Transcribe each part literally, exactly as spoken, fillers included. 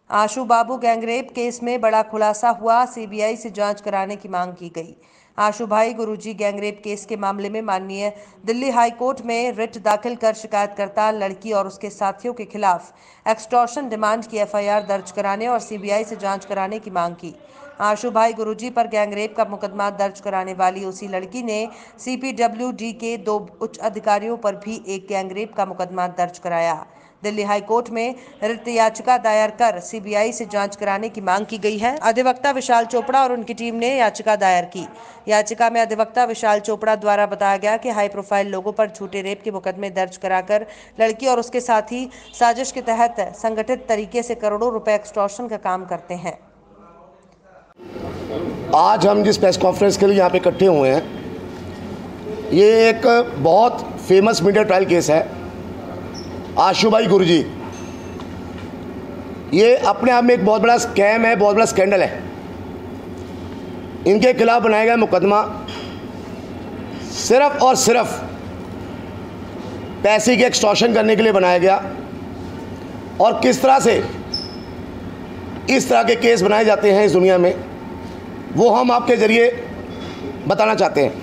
आशु बाबू gangrape case में बड़ा खुलासा हुआ, सीबीआई से जांच कराने की मांग की गई। आशु भाई गुरुजी गैंगरेप केस के मामले में माननीय दिल्ली हाई कोर्ट में रिट दाखिल कर शिकायतकर्ता लड़की और उसके साथियों के खिलाफ एक्सटॉर्शन डिमांड की एफआईआर दर्ज कराने और सीबीआई से जांच कराने की मांग की। आशु भाई गुरुजी पर गैंगरेप का मुकदमा दर्ज कराने वाली उसी लड़की ने सीपीडब्ल्यूडी के दो उच्च अधिकारियों पर भी एक गैंगरेप का मुकदमा दर्ज कराया। दिल्ली हाई कोर्ट में रिट याचिका दायर कर सीबीआई से जांच कराने की मांग की गई है। अधिवक्ता विशाल चोपड़ा और उनकी टीम ने याचिका दायर की। याचिका में अधिवक्ता विशाल चोपड़ा द्वारा बताया गया कि हाई प्रोफाइल लोगों पर झूठे रेप के मुकदमे दर्ज कराकर लड़की और उसके साथी साजिश के तहत संगठित तरीके से करोड़ों रुपए एक्सटॉर्शन का काम करते हैं। आज हम जिस प्रेस कॉन्फ्रेंस के लिए यहाँ पे इकट्ठे हुए हैं, ये एक बहुत फेमस मीडिया ट्रायल केस है। आशु भाई गुरुजी, ये अपने आप में एक बहुत बड़ा स्कैम है, बहुत बड़ा स्कैंडल है। इनके खिलाफ बनाया गया मुकदमा सिर्फ और सिर्फ पैसे की एक्सटॉर्शन करने के लिए बनाया गया। और किस तरह से इस तरह के केस बनाए जाते हैं इस दुनिया में, वो हम आपके ज़रिए बताना चाहते हैं।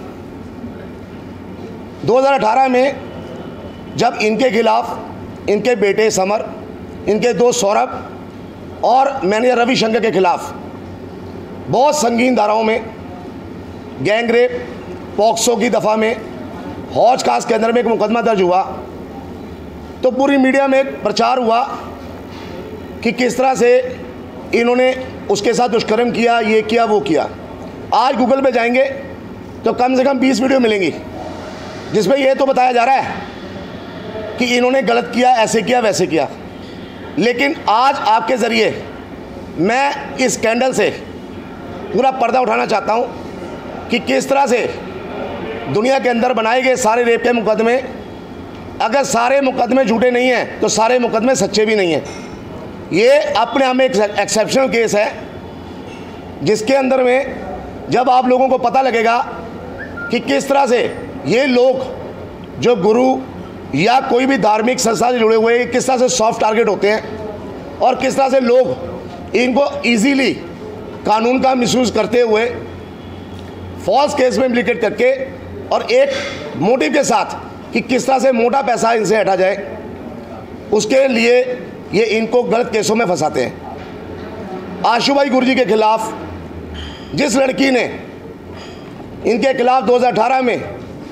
दो हज़ार अठारह में जब इनके खिलाफ इनके बेटे समर, इनके दोस्त सौरभ और मैनेजर रविशंकर के खिलाफ बहुत संगीन धाराओं में गैंगरेप, पॉक्सो की दफ़ा में, हौज खास के अंदर में एक मुकदमा दर्ज हुआ, तो पूरी मीडिया में एक प्रचार हुआ कि किस तरह से इन्होंने उसके साथ दुष्कर्म किया, ये किया, वो किया। आज गूगल पे जाएंगे तो कम से कम बीस वीडियो मिलेंगी जिसमें यह तो बताया जा रहा है कि इन्होंने गलत किया, ऐसे किया, वैसे किया। लेकिन आज आपके ज़रिए मैं इस स्कैंडल से पूरा पर्दा उठाना चाहता हूं कि किस तरह से दुनिया के अंदर बनाए गए सारे रेप के मुकदमे, अगर सारे मुकदमे झूठे नहीं हैं तो सारे मुकदमे सच्चे भी नहीं हैं। ये अपने आप में एक एक्सेप्शनल केस है जिसके अंदर में जब आप लोगों को पता लगेगा कि किस तरह से ये लोग जो गुरु या कोई भी धार्मिक संस्था से जुड़े हुए किस तरह से सॉफ्ट टारगेट होते हैं और किस तरह से लोग इनको इजीली कानून का मिसयूज़ करते हुए फॉल्स केस में इम्प्लीकेट करके और एक मोटिव के साथ कि किस तरह से मोटा पैसा इनसे हटा जाए, उसके लिए ये इनको गलत केसों में फंसाते हैं। आशु भाई गुरुजी के खिलाफ जिस लड़की ने इनके खिलाफ दो हज़ार अठारह में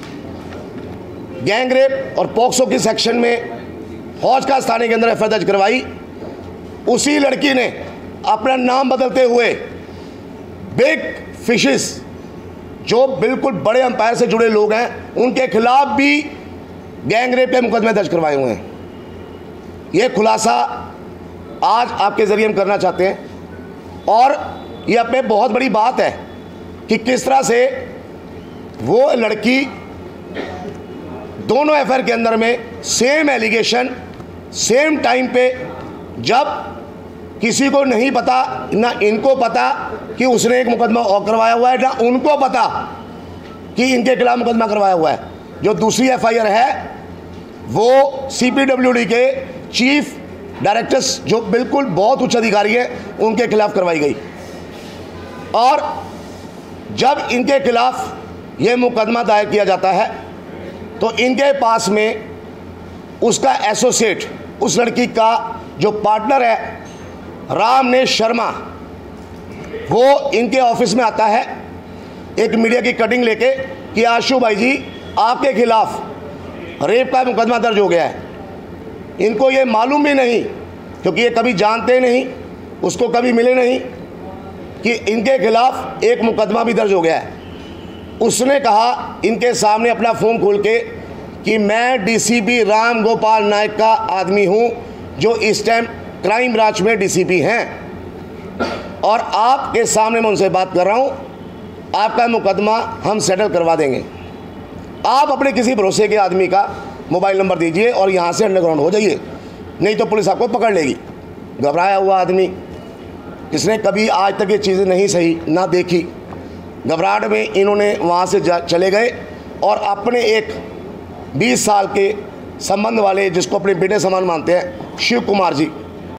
गैंगरेप और पॉक्सो की सेक्शन में हौज खास थाने के अंदर एफ आई आर दर्ज करवाई, उसी लड़की ने अपना नाम बदलते हुए बिग फिशेस, जो बिल्कुल बड़े अंपायर से जुड़े लोग हैं, उनके खिलाफ भी गैंगरेप के मुकदमे दर्ज करवाए हुए हैं। ये खुलासा आज आपके ज़रिए हम करना चाहते हैं और ये अपने बहुत बड़ी बात है कि किस तरह से वो लड़की दोनों एफ आई आर के अंदर में सेम एलिगेशन सेम टाइम पे, जब किसी को नहीं पता, ना इनको पता कि उसने एक मुकदमा और करवाया हुआ है, ना उनको पता कि इनके खिलाफ मुकदमा करवाया हुआ है। जो दूसरी एफ आई आर है वो सीपीडब्ल्यूडी के चीफ डायरेक्टर्स, जो बिल्कुल बहुत उच्च अधिकारी हैं, उनके खिलाफ करवाई गई। और जब इनके खिलाफ ये मुकदमा दायर किया जाता है तो इनके पास में उसका एसोसिएट, उस लड़की का जो पार्टनर है रामनेश शर्मा, वो इनके ऑफिस में आता है एक मीडिया की कटिंग लेके कि आशु भाई जी आपके खिलाफ रेप का मुकदमा दर्ज हो गया है। इनको ये मालूम भी नहीं, क्योंकि ये कभी जानते नहीं, उसको कभी मिले नहीं कि इनके खिलाफ एक मुकदमा भी दर्ज हो गया है। उसने कहा इनके सामने अपना फ़ोन खोल के कि मैं डीसीपी राम गोपाल नायक का आदमी हूं, जो इस टाइम क्राइम ब्रांच में डीसीपी हैं, और आपके सामने मैं उनसे बात कर रहा हूं, आपका मुकदमा हम सेटल करवा देंगे। आप अपने किसी भरोसे के आदमी का मोबाइल नंबर दीजिए और यहाँ से अंडरग्राउंड हो जाइए, नहीं तो पुलिस आपको पकड़ लेगी। घबराया हुआ आदमी, जिसने कभी आज तक ये चीज़ें नहीं सही ना देखी, घबराहट में इन्होंने वहाँ से चले गए और अपने एक बीस साल के संबंध वाले, जिसको अपने बेटे समान मानते हैं, शिव कुमार जी,